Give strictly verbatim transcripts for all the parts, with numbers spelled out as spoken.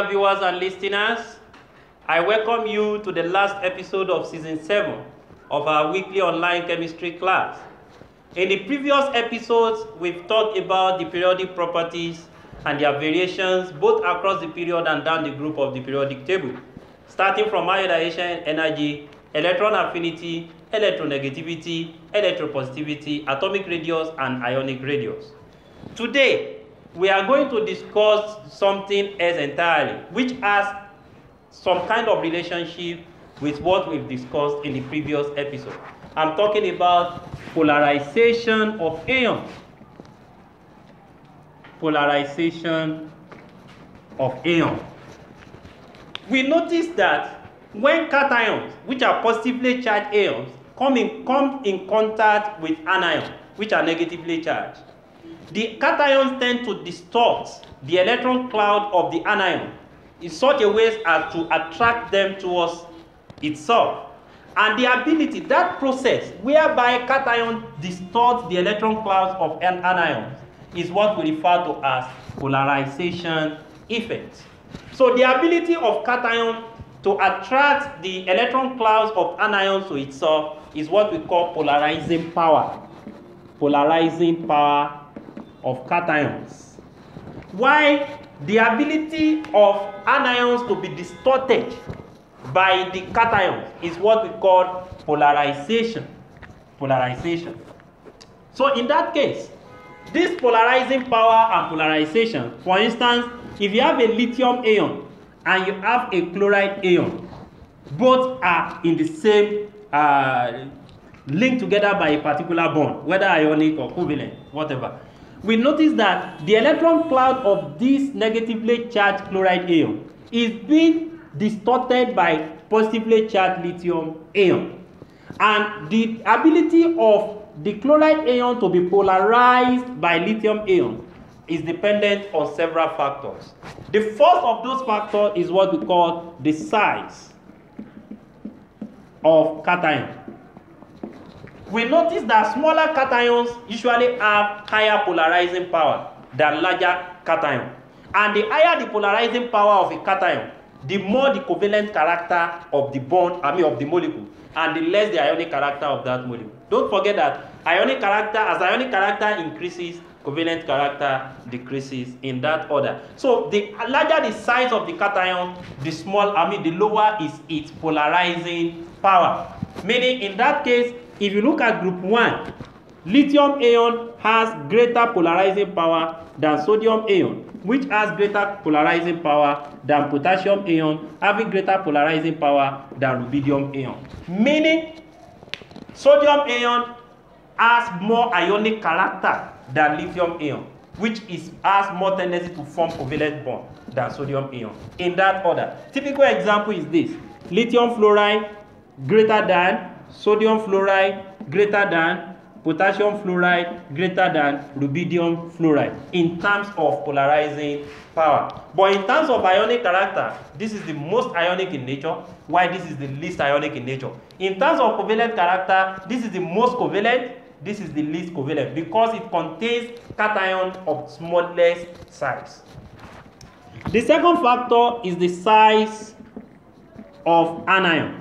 dear viewers and listeners. I welcome you to the last episode of season seven of our weekly online chemistry class. In the previous episodes, we've talked about the periodic properties and their variations both across the period and down the group of the periodic table, starting from ionization energy, electron affinity, electronegativity, electropositivity, atomic radius, and ionic radius. Today, we are going to discuss something else entirely, which has some kind of relationship with what we've discussed in the previous episode. I'm talking about polarization of ions. Polarization of ions. We notice that when cations, which are positively charged ions, come in, come in contact with anions, which are negatively charged, the cations tend to distort the electron cloud of the anion in such a way as to attract them towards itself. And the ability, that process whereby cation distorts the electron clouds of an anion is what we refer to as polarization effect. So the ability of cation to attract the electron clouds of anions to itself is what we call polarizing power. Polarizing power of cations. While the ability of anions to be distorted by the cations is what we call polarization. Polarization. So in that case, this polarizing power and polarization, for instance, if you have a lithium ion and you have a chloride ion, both are in the same uh, linked together by a particular bond, whether ionic or covalent, whatever. We notice that the electron cloud of this negatively charged chloride ion is being distorted by positively charged lithium ion. And the ability of the chloride ion to be polarized by lithium ion is dependent on several factors. The first of those factors is what we call the size of cation. We notice that smaller cations usually have higher polarizing power than larger cations. And the higher the polarizing power of a cation, the more the covalent character of the bond, I mean of the molecule, and the less the ionic character of that molecule. Don't forget that ionic character, as ionic character increases, covalent character decreases in that order. So the larger the size of the cation, the small, I mean the lower is its polarizing power. Meaning in that case, if you look at group one, lithium ion has greater polarizing power than sodium ion, which has greater polarizing power than potassium ion, having greater polarizing power than rubidium ion. Meaning, sodium ion has more ionic character than lithium ion, which is has more tendency to form covalent bond than sodium ion. In that order, typical example is this: lithium fluoride greater than sodium fluoride, greater than potassium fluoride, greater than rubidium fluoride in terms of polarizing power. But in terms of ionic character, this is the most ionic in nature, while this is the least ionic in nature. In terms of covalent character, this is the most covalent, this is the least covalent, because it contains cation of smallest size. The second factor is the size of anion.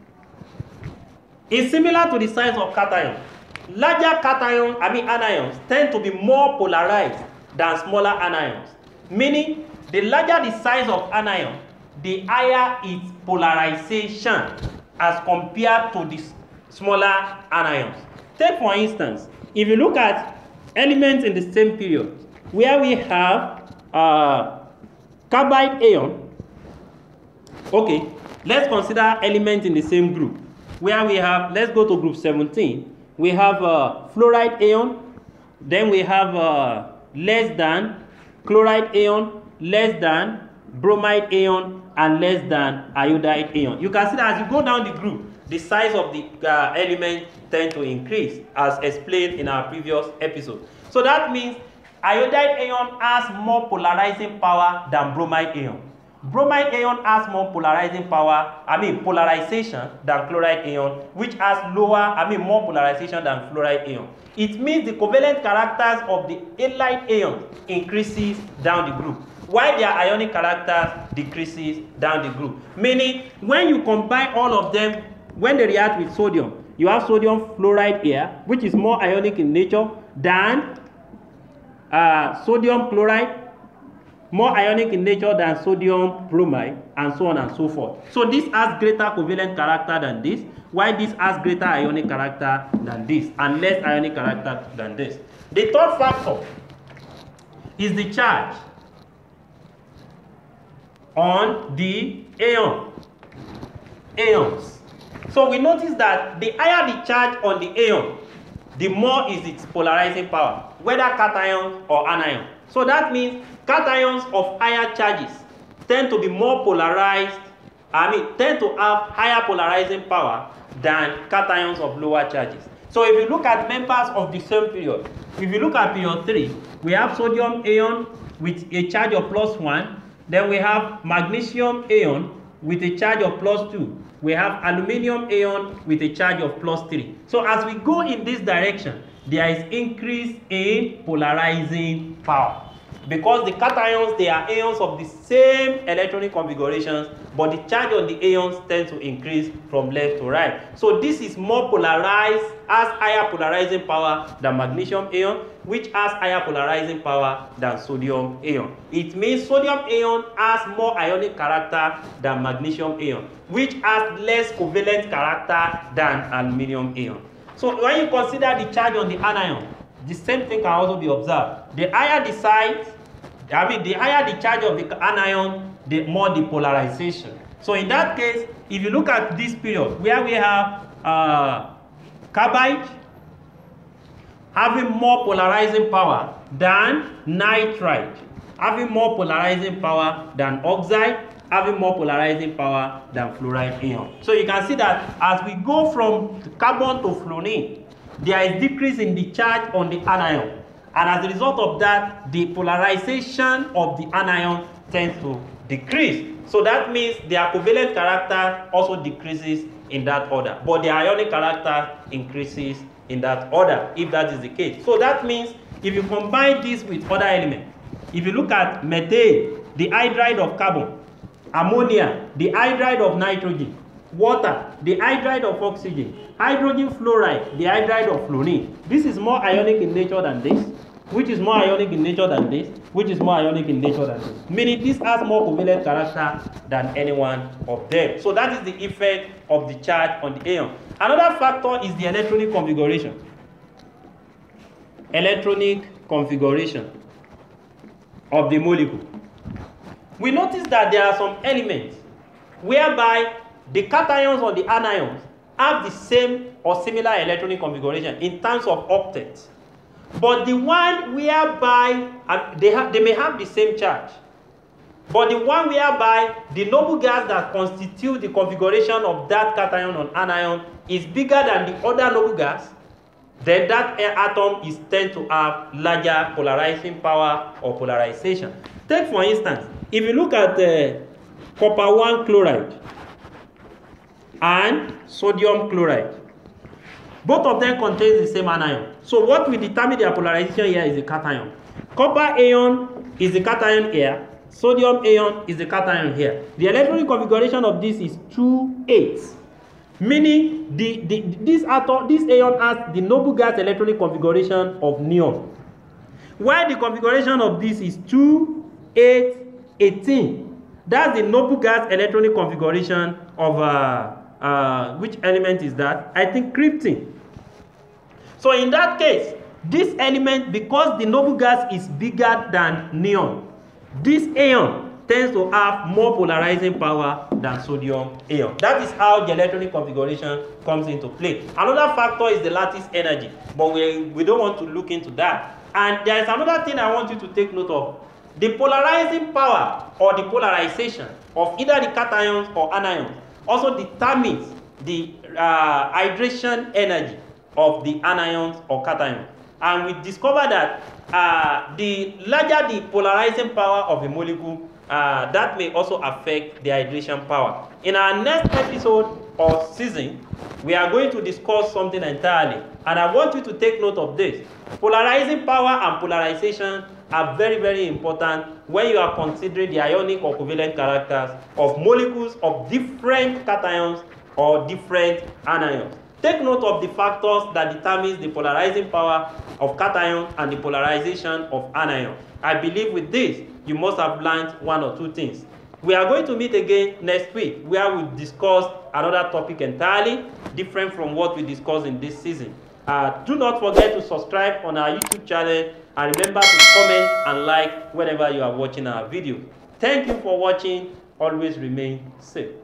It's similar to the size of cation. Larger cations, I mean anions, tend to be more polarized than smaller anions. Meaning, the larger the size of anion, the higher its polarization as compared to the smaller anions. Take for instance, if you look at elements in the same period, where we have uh, carbide ion. Okay, let's consider elements in the same group. Where we have, let's go to group seventeen, we have uh, fluoride ion, then we have uh, less than, chloride ion, less than, bromide ion, and less than iodide ion. You can see that as you go down the group, the size of the uh, element tend to increase, as explained in our previous episode. So that means iodide ion has more polarizing power than bromide ion. Bromide ion has more polarizing power, I mean polarization than chloride ion, which has lower, I mean more polarization than fluoride ion. It means the covalent characters of the halide ion increases down the group, while their ionic character decreases down the group. Meaning, when you combine all of them, when they react with sodium, you have sodium fluoride here, which is more ionic in nature than uh, sodium chloride, more ionic in nature than sodium bromide, and so on and so forth. So this has greater covalent character than this, while this has greater ionic character than this, and less ionic character than this. The third factor is the charge on the aeon, aeons. So we notice that the higher the charge on the aeon, the more is its polarizing power, whether cation or anion. So that means cations of higher charges tend to be more polarized, I mean, tend to have higher polarizing power than cations of lower charges. So if you look at members of the same period, if you look at period three, we have sodium aeon with a charge of plus one, then we have magnesium aeon with a charge of plus two. We have aluminium aeon with a charge of plus three. So as we go in this direction, there is increase in polarizing power. Because the cations, they are aeons of the same electronic configurations, but the charge on the aeons tend to increase from left to right. So this is more polarized, has higher polarizing power than magnesium aeon, which has higher polarizing power than sodium aeon. It means sodium aeon has more ionic character than magnesium aeon, which has less covalent character than aluminium aeon. So when you consider the charge on the anion, the same thing can also be observed. The higher the size, I mean, the higher the charge of the anion, the more the polarization. So in that case, if you look at this period where we have uh, carbide having more polarizing power than nitride, having more polarizing power than oxide, having more polarizing power than fluoride aeon. So you can see that as we go from carbon to fluorine, there is decrease in the charge on the anion, and as a result of that, the polarization of the anion tends to decrease. So that means their covalent character also decreases in that order, but their ionic character increases in that order, if that is the case. So that means if you combine this with other elements, if you look at methane, the hydride of carbon, ammonia, the hydride of nitrogen, water, the hydride of oxygen, hydrogen fluoride, the hydride of fluorine. This is more ionic in nature than this, which is more ionic in nature than this, which is more ionic in nature than this. Meaning this has more covalent character than any one of them. So that is the effect of the charge on the aeon. Another factor is the electronic configuration. Electronic configuration of the molecule. We notice that there are some elements whereby the cations or the anions have the same or similar electronic configuration in terms of octets. But the one whereby uh, they, have, they may have the same charge, but the one whereby the noble gas that constitute the configuration of that cation or anion is bigger than the other noble gas, then that atom is tend to have larger polarizing power or polarization. Take for instance, if you look at the uh, copper one chloride and sodium chloride, both of them contain the same anion. So what will determine their polarization here is the cation. Copper aeon is the cation here, sodium aeon is the cation here. The electronic configuration of this is two eight, meaning the, the, this atom, this aeon has the noble gas electronic configuration of neon, while the configuration of this is two eight eighteen. That's the noble gas electronic configuration of uh, uh, which element is that? I think krypton. So in that case, this element, because the noble gas is bigger than neon, this aeon tends to have more polarizing power than sodium aeon. That is how the electronic configuration comes into play. Another factor is the lattice energy, but we, we don't want to look into that. And there is another thing I want you to take note of. The polarizing power or the polarization of either the cations or anions also determines the uh, hydration energy of the anions or cations. And we discover that uh, the larger the polarizing power of a molecule, uh, that may also affect the hydration power. In our next episode or season, we are going to discuss something entirely. And I want you to take note of this. Polarizing power and polarization are very, very important when you are considering the ionic or covalent characters of molecules of different cations or different anions. Take note of the factors that determines the polarizing power of cation and the polarization of anion. I believe with this, you must have learned one or two things. We are going to meet again next week where we discuss another topic entirely different from what we discussed in this season. Uh, do not forget to subscribe on our YouTube channel and remember to comment and like whenever you are watching our video. Thank you for watching. Always remain safe.